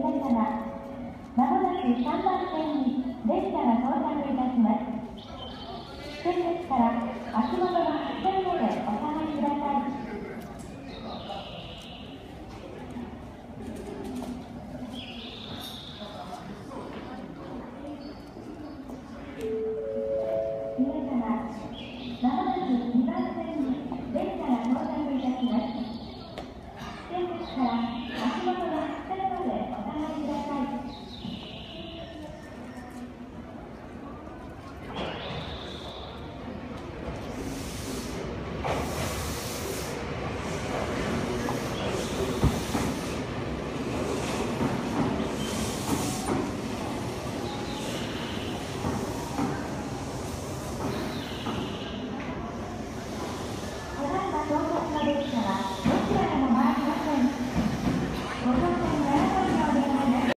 様、まもなく3番線に列車が到着いたします。先月から足元の発線までお下がりください。皆様、まもなく2番線に列車が到着いたします。先月から